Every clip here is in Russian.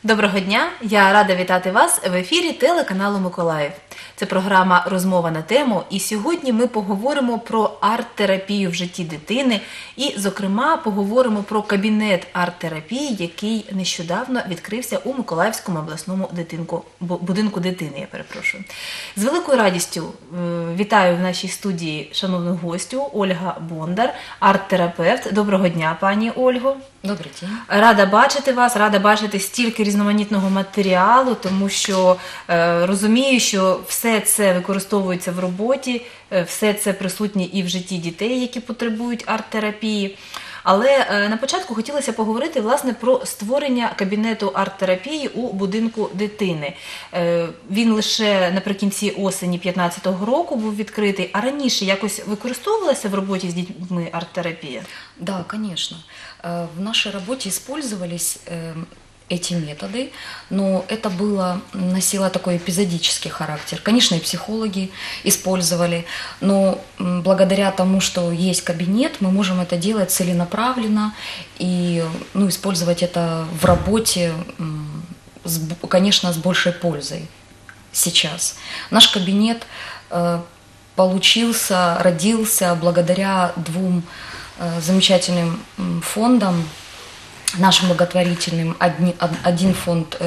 Доброго дня! Я рада вітати вас в ефірі телеканалу Миколаїв. Це програма «Розмова на тему», і сьогодні ми поговоримо про арт-терапію в житті дитини і, зокрема, поговоримо про кабінет арт-терапії, який нещодавно відкрився у Миколаївському обласному будинку дитини. З великою радістю вітаю в нашій студії шановну гостю Ольга Бондар, арт-терапевт. Доброго дня, пані Ольго. Добрий день. Рада бачити вас, рада бачити стільки різноманітного матеріалу, тому що розумію, що все це використовується в роботі, все це присутнє і в житті дітей, які потребують арт-терапії. Але на початку хотілося поговорити, власне, про створення кабінету арт-терапії у будинку дитини. Він лише наприкінці осені 2015 року був відкритий, а раніше якось використовувалася в роботі з дітьми арт-терапія? Да, конечно. В нашей работе использовались эти методы, но это носило такой эпизодический характер. Конечно, и психологи использовали, но благодаря тому, что есть кабинет, мы можем это делать целенаправленно и использовать это в работе, конечно, с большей пользой сейчас. Наш кабинет родился благодаря двум замечательным фондам, нашим благотворительным. Один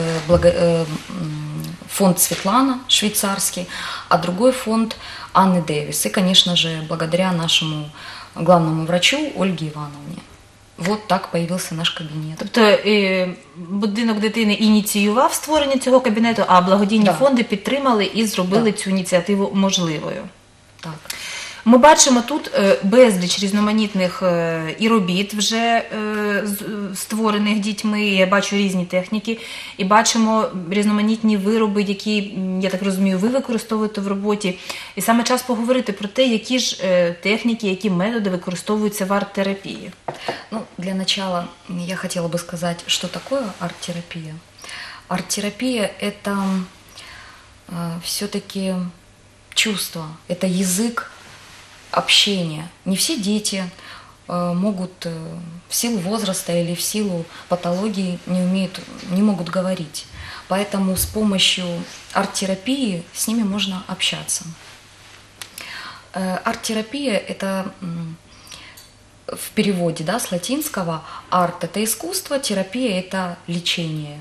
фонд Светлана, швейцарский, а другой фонд Анны Дэвис. И, конечно же, благодаря нашему главному врачу Ольге Ивановне. Вот так появился наш кабінет. Тобто будинок дитини ініціював створення цього кабінету, а благодійні фонди підтримали і зробили цю ініціативу можливою. Так. Ми бачимо тут безліч різноманітних і робіт вже створених дітьми, я бачу різні техніки, і бачимо різноманітні вироби, які, я так розумію, ви використовуєте в роботі. І саме час поговорити про те, які ж техніки, які методи використовуються в арт-терапії. Для начала я хотела бы сказать, что такое арт-терапия. Арт-терапия – это все-таки чувство, это язык общения. Не все дети могут в силу возраста или в силу патологии не могут говорить. Поэтому с помощью арт-терапии с ними можно общаться. Арт-терапия – это в переводе с латинского «арт» – это искусство, терапия – это лечение.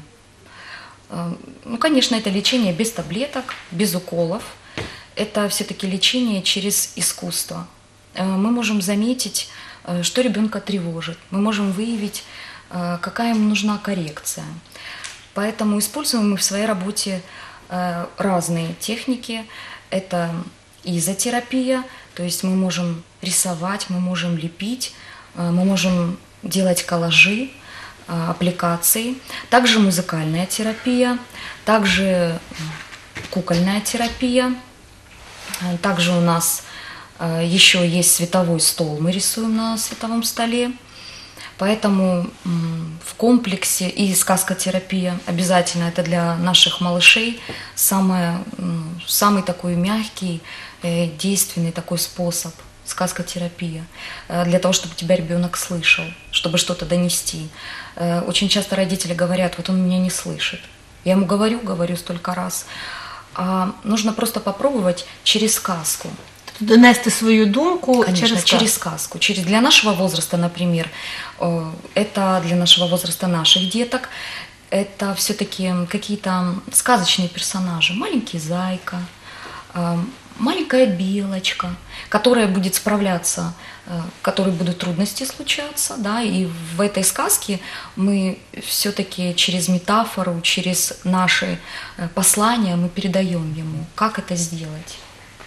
Конечно, это лечение без таблеток, без уколов. Это все-таки лечение через искусство. Мы можем заметить, что ребенка тревожит. Мы можем выявить, какая ему нужна коррекция. Поэтому используем мы в своей работе разные техники. Это изотерапия, то есть мы можем рисовать, мы можем лепить, мы можем делать коллажи, аппликации. Также музыкальная терапия, также кукольная терапия. Также у нас еще есть световой стол, мы рисуем на световом столе. Поэтому в комплексе и сказкотерапия обязательно, это для наших малышей самый такой мягкий, действенный такой способ, сказкотерапия, для того, чтобы тебя ребенок слышал, чтобы что-то донести. Очень часто родители говорят, вот он меня не слышит. Я ему говорю столько раз. А нужно просто попробовать через сказку. Донести свою думку. Конечно, через сказку. Для нашего возраста, например, это для нашего возраста наших деток, это все-таки какие-то сказочные персонажи. Маленький зайка, маленькая белочка, которая будет справляться, которой будут трудности случаться, и в этой сказке мы все-таки через метафору, через наши послания мы передаем ему, как это сделать.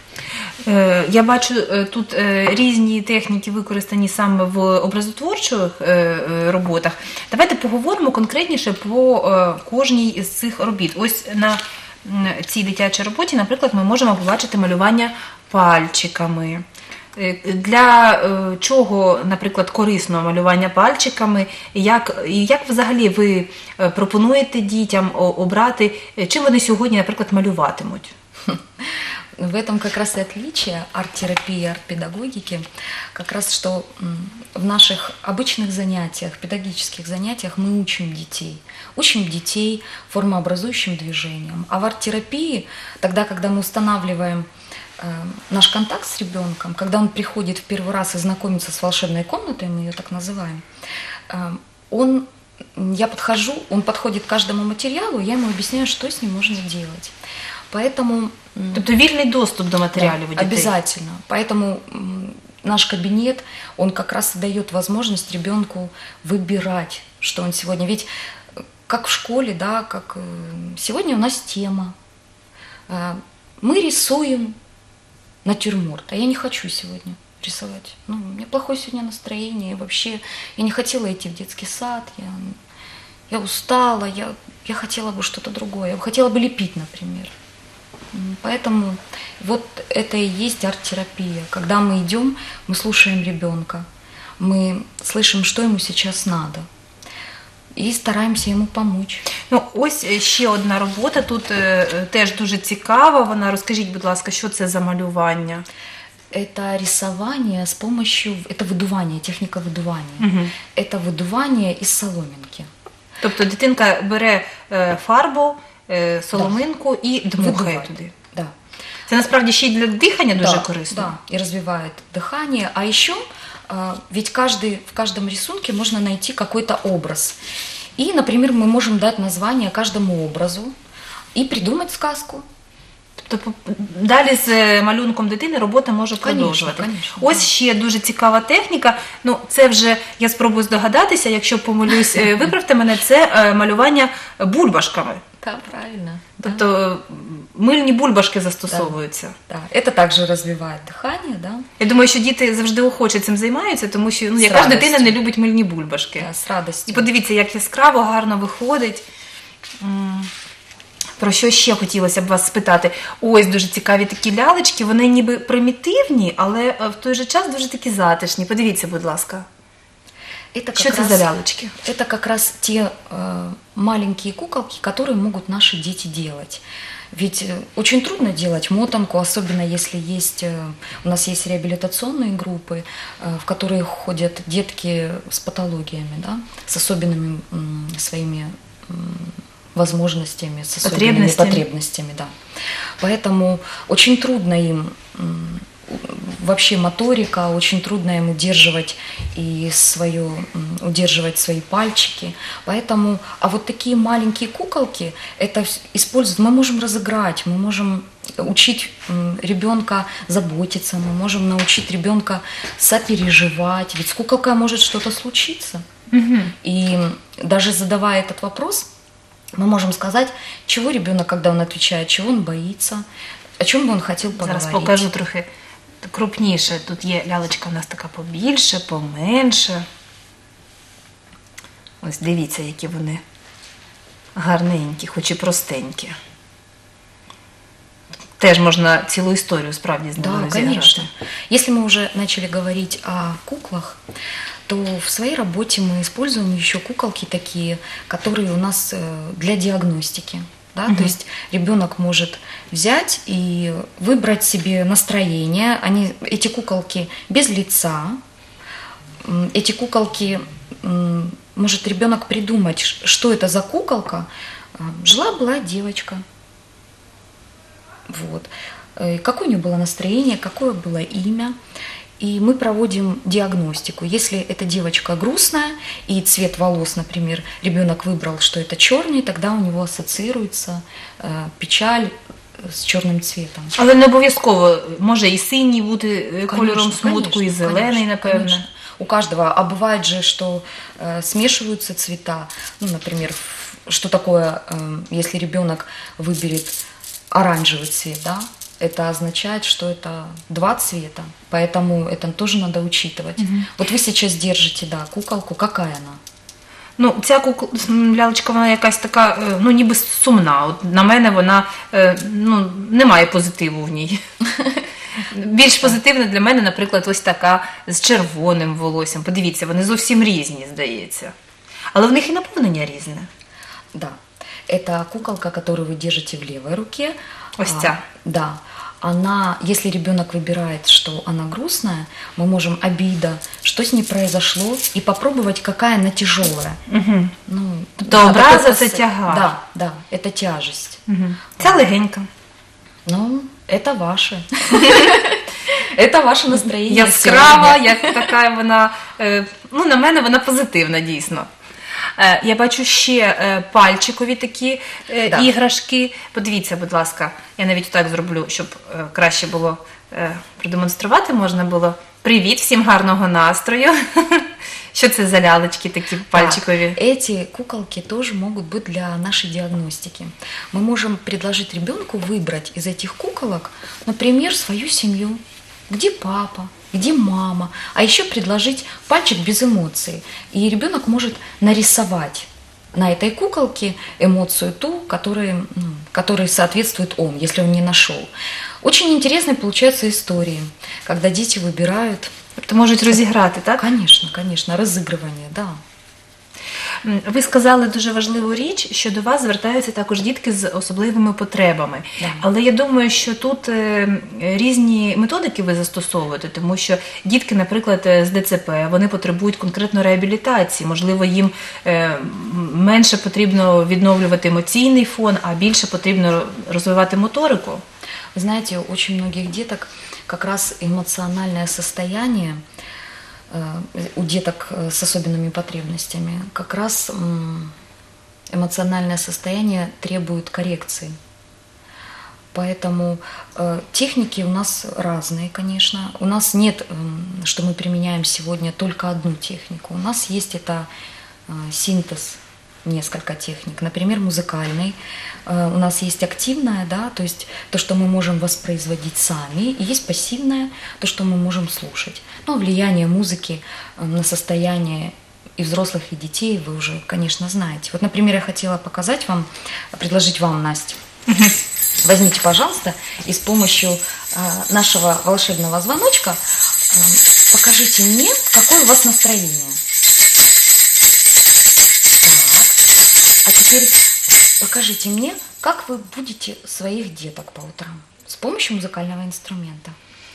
Я бачу тут різні техніки використані саме в образотворчих роботах. Давайте поговоримо конкретніше по кожній із цих робіт. Ось на цій дитячій роботі, наприклад, ми можемо побачити малювання пальчиками. Для чого, наприклад, корисно малювання пальчиками? Як взагалі ви пропонуєте дітям обрати, чим вони сьогодні, наприклад, малюватимуть? в этом как раз и отличие арт-терапии и арт-педагогики, как раз что в наших обычных занятиях, педагогических занятиях мы учим детей формообразующим движением. А в арт-терапии, тогда, когда мы устанавливаем наш контакт с ребенком, когда он приходит в первый раз и знакомится с волшебной комнатой, мы ее так называем, я подхожу, он подходит к каждому материалу, я ему объясняю, что с ним можно делать. Поэтому... Тобто вільний доступ до материалов у детей? Обязательно. Поэтому наш кабинет, он как раз и дает возможность ребенку выбирать, что он сегодня... Ведь как в школе, да, как сегодня у нас тема. Мы рисуем натюрморт, а я не хочу сегодня рисовать. У меня плохое сегодня настроение, вообще я не хотела идти в детский сад, я устала, я хотела бы что-то другое, я хотела бы лепить, например. Поэтому вот это и есть арт-терапия. Когда мы идем, мы слушаем ребенка, мы слышим, что ему сейчас надо, і стараємося йому допомогти. Ну, ось ще одна робота, тут теж дуже цікава, вона, розкажіть, будь ласка, що це за малювання? Это рисование с помощью, это выдувание, техника выдувания. Это выдувание из соломинки. Тобто дитинка бере фарбу, соломинку і дмухає туди. Да. Це насправді ще й для дихання дуже корисно. Да, и развивает дыхание. А еще ведь в каждом рисунке можно найти какой-то образ. И, например, мы можем дать название каждому образу и придумать сказку. Тобто далі з малюнком дитини робота може продовжувати. Конечно, ось ще дуже цікава техніка. Ну, це вже я спробую здогадатися, якщо помилюсь, виправте мене, це малювання бульбашками. Так, правильно. Тобто мильні бульбашки застосовуються. Да. Это также развивает дыхание, да. Я думаю, що діти завжди охоче цим займаються, тому що яка ж дитина не любить мильні бульбашки. Да, з радістю. І подивіться, як яскраво, гарно виходить. Про що ще хотілося б вас спитати? Ось дуже цікаві такі лялечки, вони ніби примітивні, але в той же час дуже такі затишні. Подивіться, будь ласка. Что это за лялечки? Это как раз те маленькие куколки, которые могут наши дети делать. Ведь очень трудно делать мотанку, особенно если у нас есть реабилитационные группы, в которые ходят детки с патологиями, да, с особенными своими возможностями, с особенными потребностями, да. Поэтому очень трудно им, вообще моторика, очень трудно им удерживать свои пальчики. Поэтому, а вот такие маленькие куколки, это используют, мы можем разыграть, мы можем учить ребенка заботиться, мы можем научить ребенка сопереживать, ведь с куколкой может что-то случиться. И даже задавая этот вопрос, мы можем сказать, чего ребенок, когда он отвечает, чего он боится, о чем бы он хотел поговорить. Зараз покажу трохи крупніше. Тут є лялечка у нас така побільше, поменше. Ось дивіться, які вони гарненькі, хоч і простенькі. Теж можна цілу історію справді з ними розіграти. Да, конечно. Если мы уже начали говорить о куклах, то в своей работе мы используем еще куколки такие, которые у нас для диагностики. Да? То есть ребенок может взять и выбрать себе настроение. Эти куколки без лица. Эти куколки, может ребенок придумать, что это за куколка. Жила-была девочка. Вот. Какое у нее было настроение, какое было имя. И мы проводим диагностику. Если эта девочка грустная, и цвет волос, например, ребенок выбрал, что это черный, тогда у него ассоциируется печаль з чорним цвітом. Але не обов'язково. Може і синій бути кольором смутку, і зелений, напевно. Конечно. У каждого. А бывает же, что смешиваются цвета. Ну, например, что такое, если ребенок выберет оранжевый цвет, да? Это означает, что это два цвета, поэтому это тоже надо учитывать. Вот вы сейчас держите, да, куколку, какая она? Ну, ця лялечка, вона якась така, ну, ніби сумна. От на мене вона, ну, немає позитиву в ній. Більш позитивна для мене, наприклад, ось така з червоним волоссям. Подивіться, вони зовсім різні, здається. Але в них і наповнення різне. Да. Это куколка, которую вы держите в левой руке. Ось ця. Да. если ребенок выбирает, что она грустная, мы можем обида, что с ней произошло, и попробовать, какая она тяжелая. Угу. Ну, Тобто образа це тягар. Да, это тяжесть. Угу. Ця легенька. Ну, это ваше. Это ваше настроєння. Яскрава, як така вона, ну на мене вона позитивна дійсно. Я бачу ще пальчикові такі іграшки. Подивіться, будь ласка, я навіть так зроблю, щоб краще було продемонструвати можна було. Привіт, всім гарного настрою. Что это за лялочки такие пальчиковые? Да, эти куколки тоже могут быть для нашей диагностики. Мы можем предложить ребенку выбрать из этих куколок, например, свою семью. Где папа, где мама? А еще предложить пальчик без эмоций. И ребенок может нарисовать на этой куколке эмоцию ту, которой соответствует он, если он не нашел. Очень интересные получаются истории, когда дети выбирают. Тобто можуть розіграти, так? Конечно, розігрування, да. Ви сказали дуже важливу річ, що до вас звертаються також дітки з особливими потребами. Да. Але я думаю, що тут різні методики ви застосовуєте, тому що дітки, наприклад, з ДЦП, вони потребують конкретно реабілітації. Можливо, їм менше потрібно відновлювати емоційний фон, а більше потрібно розвивати моторику. Вы знаете, у очень многих деток как раз эмоциональное состояние, у деток с особенными потребностями, как раз эмоциональное состояние требует коррекции. Поэтому техники у нас разные, конечно. У нас нет, что мы применяем сегодня только одну технику. У нас есть это синтез, несколько техник. Например, музыкальный. У нас есть активная, да, то есть то, что мы можем воспроизводить сами, и есть пассивная, то, что мы можем слушать. Но влияние музыки на состояние и взрослых, и детей вы уже, конечно, знаете. Вот, например, я хотела показать вам, предложить вам, Настя. Возьмите, пожалуйста, и с помощью нашего волшебного звоночка покажите мне, какое у вас настроение. А теперь покажите мне, как вы будете своих деток по утрам с помощью музыкального инструмента.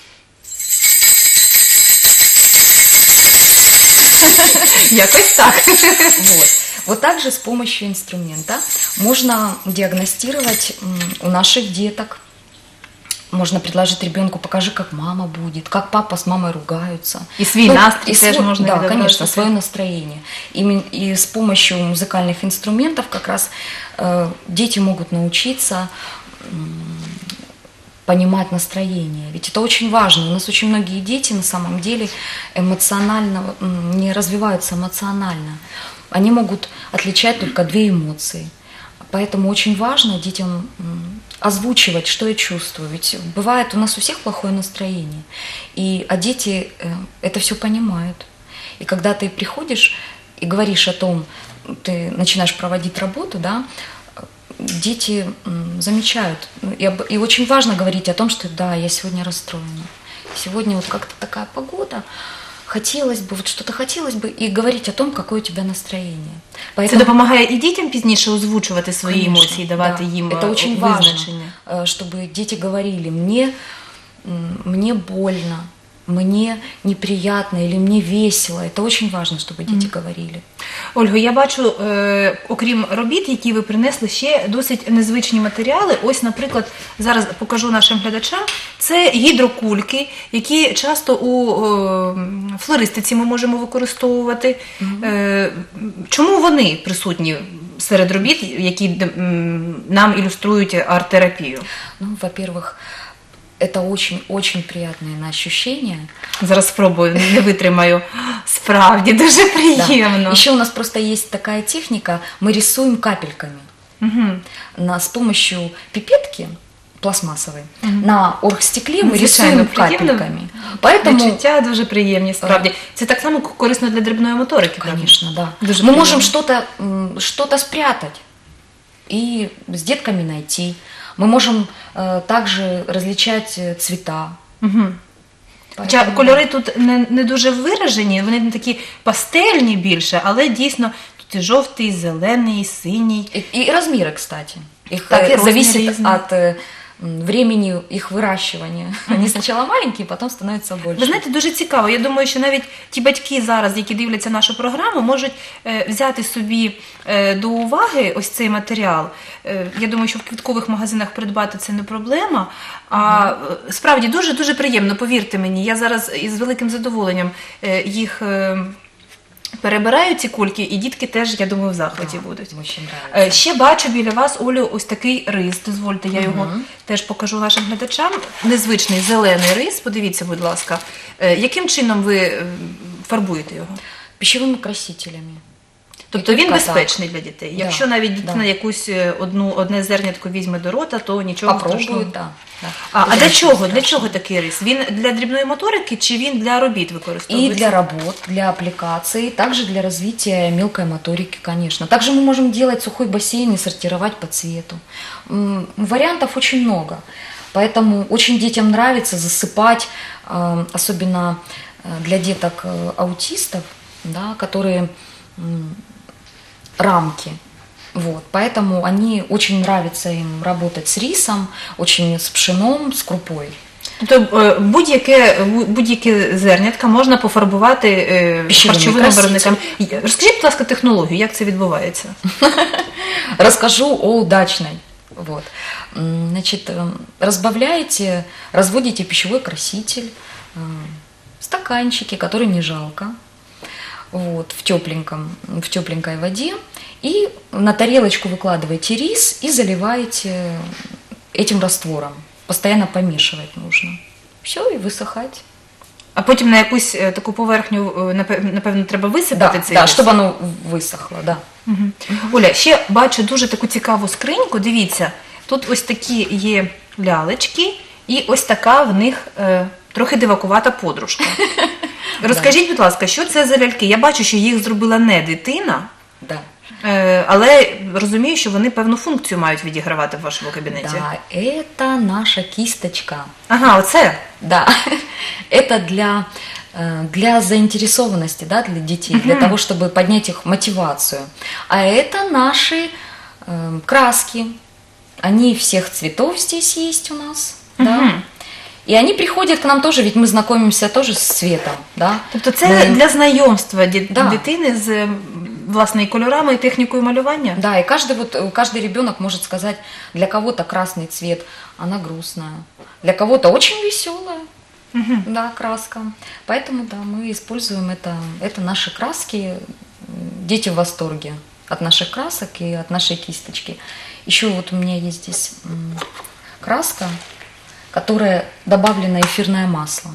Якось так. Вот также с помощью инструмента можно диагностировать у наших деток. Можно предложить ребенку, покажи, как мама будет, как папа с мамой ругаются. И свой настрой тоже можно. Да, конечно, свое настроение. И с помощью музыкальных инструментов как раз дети могут научиться понимать настроение. Ведь это очень важно. У нас очень многие дети на самом деле эмоционально, не развиваются эмоционально. Они могут отличать только две эмоции. Поэтому очень важно детям озвучивать, что я чувствую. Ведь бывает у нас у всех плохое настроение, а дети это все понимают. И когда ты приходишь и говоришь о том, ты начинаешь проводить работу, да, дети замечают. И очень важно говорить о том, что да, я сегодня расстроена. Сегодня вот как-то такая погода, хотелось бы, вот что-то хотелось бы, и говорить о том, какое у тебя настроение. Поэтому... Це допомагає і дітям пізніше озвучувати свої емоції, давати їм это очень визначення. Важно, чтобы дети говорили, мне больно, мне неприятно или мне весело. Это очень важно, чтобы дети говорили. Ольго, я бачу, окрім робіт, які ви принесли, ще досить незвичні матеріали. Ось, наприклад, зараз покажу нашим глядачам. Це гідрокульки, які часто у флористиці ми можемо використовувати. Чому вони присутні серед робіт, які нам ілюструють арт-терапію? Ну, во-первых, это очень-очень приятное на ощущение. Зараз спробую, не витримаю. Справді, дуже приємно. Да. Еще у нас просто есть такая техника, мы рисуем капельками. С помощью пипетки пластмассовой на оргстеклі ми рисуємо капельками. Відчуття дуже приємні, справді. Це так само корисно для дрібної моторики. Конечно, да. Мы можем что-то спрятать и с детками найти. Мы можем также различать цвета. Хоча кольори тут не дуже виражені, вони не такі пастельні більше, але дійсно тут і жовтий, і зелений, і синій. И размеры, кстати. Их Так, зависит от времени их выращивания. Они сначала маленькие, потом становятся больше. Ви знаєте, дуже цікаво. Я думаю, що навіть ті батьки зараз, які дивляться нашу програму, можуть взяти собі до уваги ось цей матеріал. Я думаю, що в квіткових магазинах придбати це не проблема. А справді дуже-дуже приємно, повірте мені. Я зараз із великим задоволенням їх перебираю, ці кульки, і дітки теж, я думаю, в захваті будуть. Очень нравится. Ще бачу біля вас, Олю, ось такий рис. Дозвольте, я його теж покажу нашим глядачам. Незвичний зелений рис, подивіться, будь ласка. Яким чином ви фарбуєте його? Пищевыми красителями. Тобто він Тільки безпечний для дітей. Да, Якщо навіть дитина да. якусь одне зернятко візьме до рота, то нічого страшного. Попробуют, да. А для чого? Для чого такий рис? Він для дрібної моторики чи він для робіт И використовується? для работ, для аппликаций, также для развития мелкой моторики, конечно. Также мы можем делать сухой бассейн и сортировать по цвету. Вариантов очень много. Поэтому очень детям нравится засыпать, особенно для деток аутистов, да, которые рамки. Вот, поэтому они очень нравится им работать с рисом, очень с пшеном, с крупой. Тобто будь-яке зернятка можна пофарбувати Пищевими харчовими красителями. барвниками. Розкажіть, будь ласка, технологію, як це відбувається? Расскажу о удачной. Вот. Значит, разбавляете, разводите пищевой краситель, стаканчики, которые не жалко, вот, в тепленькой воде, и на тарелочку выкладываете рис и заливаете этим раствором. Постоянно помешивать нужно. Все, и высыхать. А потім на якусь таку поверхню, напевно, треба висипати цей Да, рис? чтобы оно высохло, да. Мгм. Оля, ще бачу дуже таку цікаву скриньку. Дивіться, тут ось такі є лялечки, і ось така в них трохи дивакувата подружка. Розкажіть, будь ласка, що це за ляльки? Я бачу, що їх зробила не дитина, Да. але розумію, що вони певну функцію мають відігравати в вашому кабінеті. Да, это наша кисточка. Ага, оце. Да, это для заинтересованности, да, для детей, для того, чтобы поднять их мотивацию. А это наши краски. Они всех цветов здесь есть у нас, да. И они приходят к нам тоже, ведь мы знакомимся тоже с цветом, да. Тобто це Мы- для знайомства Да. дитини з власне і кольорами і технікою малювання? Да, и каждый ребенок может сказать, для кого-то красный цвет, она грустная, для кого-то очень веселая, да, краска. Поэтому, да, мы используем это наши краски. Дети в восторге от наших красок и от нашей кисточки. Еще вот у меня есть здесь краска, которая добавлено эфирное масло.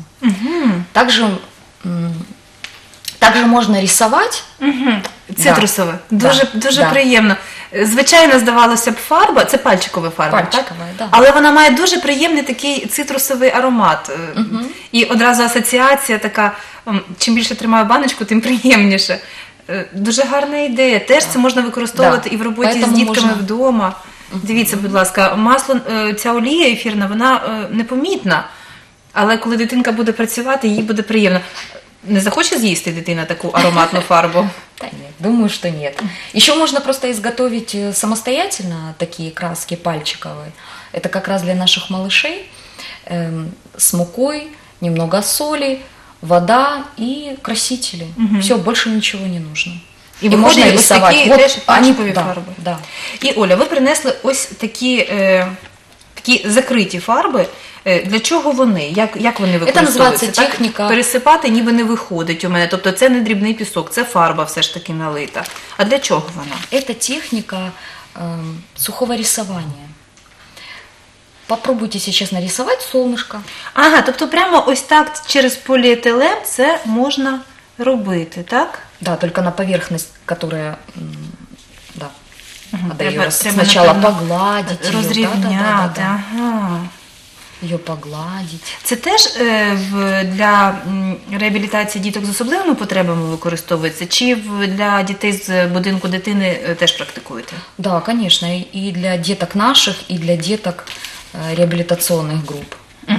Также можно рисовать. Цитрусове. Да. Дуже Да. приємно. Звичайно, здавалося б, фарба, це пальчикова фарба, Пальчикова, так? да. Але вона має дуже приємний такий цитрусовий аромат. І одразу асоціація така, чим більше тримаю баночку, тим приємніше. Дуже гарна ідея. Теж це можна використовувати Да. і в роботі з Поэтому дітками можна- вдома. Дивіться, будь ласка, масло, ця олія ефірна, вона непомітна. Але коли дитинка буде працювати, їй буде приємно. Не захоче з'їсти дитина таку ароматну фарбу? Да нет, думаю, что нет. Еще можно просто изготовить самостоятельно такие краски пальчиковые. Это как раз для наших малышей. С мукой, немного соли, вода и красители. Все, больше ничего не нужно. І виходять ось такі теж пальчикові да, фарби. да. І, Оля, ви принесли ось такі закриті фарби. Для чого вони? Як вони використовуються? називається Так, техніка. пересипати ніби не виходить у мене. Тобто це не дрібний пісок, це фарба все ж таки налита. А для чого вона? Это техника сухого рисования. Попробуйте сейчас нарисовать солнышко. Ага, тобто прямо ось так через поліетилен це можна робити, так? Да, только на поверхность, которая, да, надо Треба- ее треба, сначала напевно, погладить, её, розрівняти. да. Ага. Ее погладить. Це теж для реабілітації діток з особливими потребами використовується? Чи для дітей з будинку дитини теж практикуєте? Да, конечно, и для деток наших, и для деток реабилитационных групп.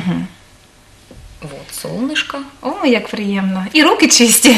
Вот, солнышко. О, як приємно. І руки чисті.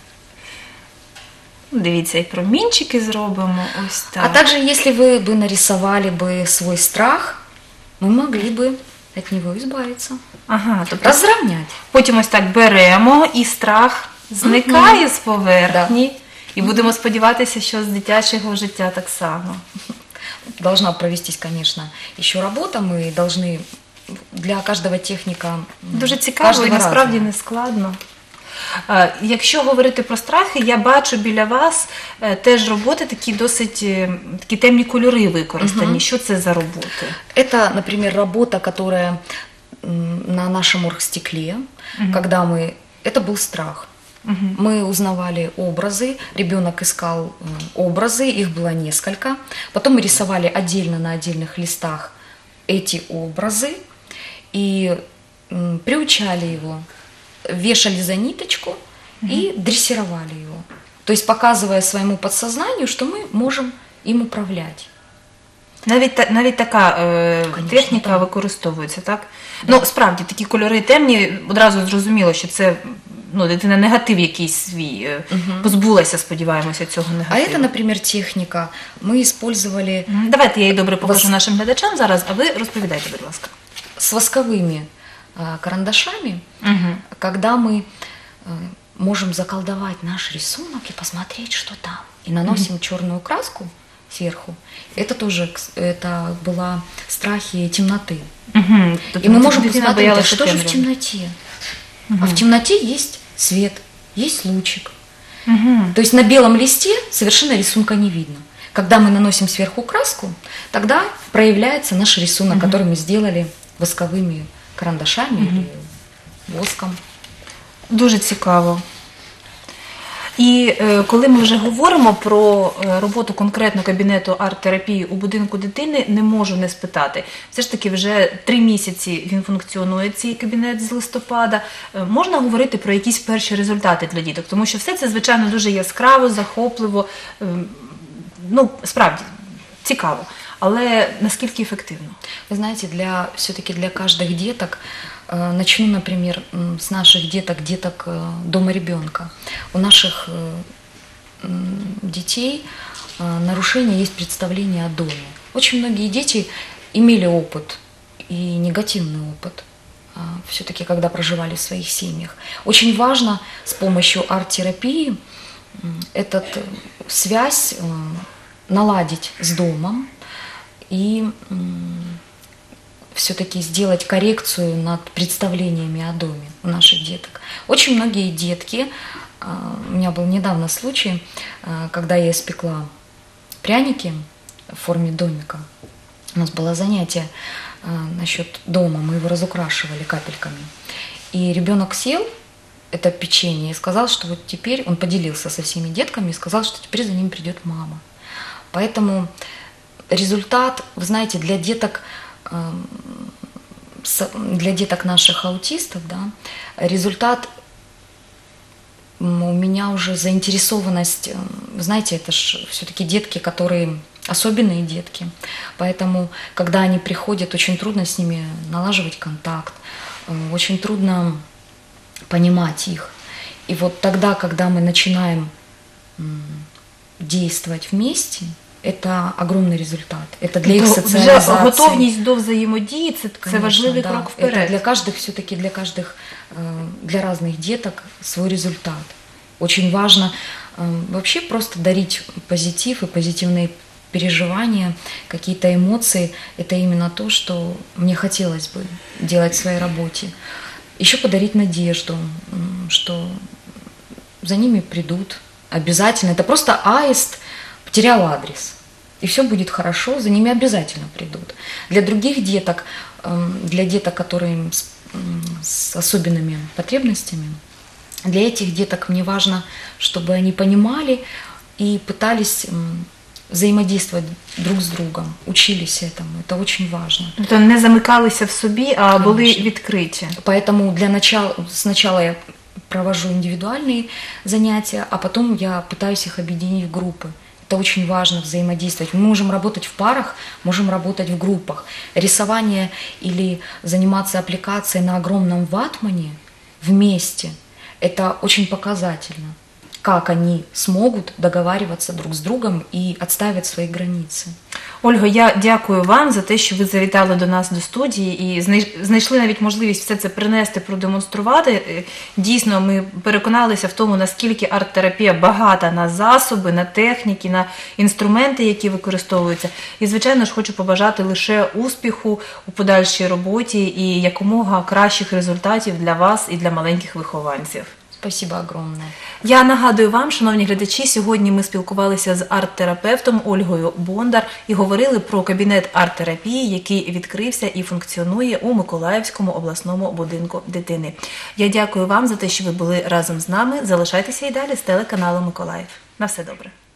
Дивіться, і промінчики зробимо ось так. А также, если вы бы нарисовали бы свой страх, мы могли бы от него избавиться, Ага, тобто разровнять. потім ось так беремо, і страх зникає з поверхні. І будемо сподіватися, що з дитячого життя так само. Должна провестись, конечно, еще работа. Мы должны для каждого техника. Дуже цікаво і каждого насправді разного. не складно. Якщо говорити про страхи, я бачу біля вас теж роботи такі досить такі темні кольори використані. Що це за роботи? Это, например, работа, которая на нашем оргстекле, когда мы... Это был страх. Мы узнавали образы, ребенок искал образы, их было несколько. Потом мы рисовали отдельно на отдельных листах эти образы и приучали его, вешали за ниточку и дрессировали его. То есть показывая своему подсознанию, что мы можем им управлять. Навіть така техніка так. використовується, так? Ну, справді, такі кольори темні, одразу зрозуміло, що це дитина негатив якийсь свій, позбулася, сподіваємося, цього А негативу. это, например, техника. Мы использовали Давайте я її добре покажу нашим глядачам зараз, а ви розповідайте, будь ласка. с восковыми карандашами, когда мы можем заколдовать наш рисунок и посмотреть, что там. И наносим черную краску сверху. Это тоже это была страхи темноты. Тобто, И мы можем дитина посмотреть, а боялася что же в темряви. темноте. А в темноте есть свет, есть лучик. То есть на белом листе совершенно рисунка не видно. Когда мы наносим сверху краску, тогда проявляется наш рисунок, который мы сделали восковыми карандашами или воском. Дуже цікаво. І коли ми вже говоримо про роботу конкретно кабінету арт-терапії у будинку дитини, не можу не спитати. Все ж таки вже 3 місяці він функціонує, цей кабінет, з листопада. Можна говорити про якісь перші результати для діток? Тому що все це, звичайно, дуже яскраво, захопливо, справді, цікаво. Але наскільки ефективно? Вы знаете, все-таки для каждых деток, начну, например, с наших деток дома ребенка. У наших детей нарушение есть представление о доме. Очень многие дети имели опыт, и негативный опыт, все-таки когда проживали в своих семьях. Очень важно с помощью арт-терапии эту связь наладить с домом, и все-таки сделать коррекцию над представлениями о доме у наших деток. Очень многие детки, у меня был недавно случай, когда я испекла пряники в форме домика. У нас было занятие насчет дома, мы его разукрашивали капельками. И ребенок сел, это печенье, и сказал, что вот теперь, он поделился со всеми детками и сказал, что теперь за ним придет мама. Поэтому результат, вы знаете, для деток наших аутистов, да, результат у меня уже заинтересованность, знаете, это же все-таки детки, которые особенные детки, поэтому, когда они приходят, очень трудно с ними налаживать контакт, очень трудно понимать их. И вот тогда, когда мы начинаем действовать вместе, это огромный результат. Это для их социализации. Вже готовність до взаємодії – це важливий крок вперед. Это для каждых, все-таки для каждых, для разных деток свой результат. Очень важно вообще просто дарить позитив и позитивные переживания, какие-то эмоции. Это именно то, что мне хотелось бы делать в своей работе. Еще подарить надежду, что за ними придут обязательно. Это просто аист потерял адрес, и все будет хорошо, за ними обязательно придут. Для других деток, для деток, которые с особенными потребностями, для этих деток мне важно, чтобы они понимали и пытались взаимодействовать друг с другом, учились этому. Это очень важно. Тобто не замикалися в собі, а були відкриті. Поэтому сначала я провожу индивидуальные занятия, а потом я пытаюсь их объединить в группы. Это очень важно взаимодействовать. Мы можем работать в парах, можем работать в группах. Рисование или заниматься аппликацией на огромном ватмане вместе – это очень показательно, как они смогут договариваться друг с другом и отстаивать свои границы. Ольго, я дякую вам за те, що ви завітали до нас до студії і знайшли навіть можливість все це принести, продемонструвати. Дійсно, ми переконалися в тому, наскільки арт-терапія багата на засоби, на техніки, на інструменти, які використовуються. І, звичайно ж, хочу побажати лише успіху у подальшій роботі і якомога кращих результатів для вас і для маленьких вихованців. Спасибо огромное. Я нагадую вам, шановні глядачі, сьогодні ми спілкувалися з арт-терапевтом Ольгою Бондар і говорили про кабінет арт-терапії, який відкрився і функціонує у Миколаївському обласному будинку дитини. Я дякую вам за те, що ви були разом з нами. Залишайтеся і далі з телеканалом Миколаїв. На все добре.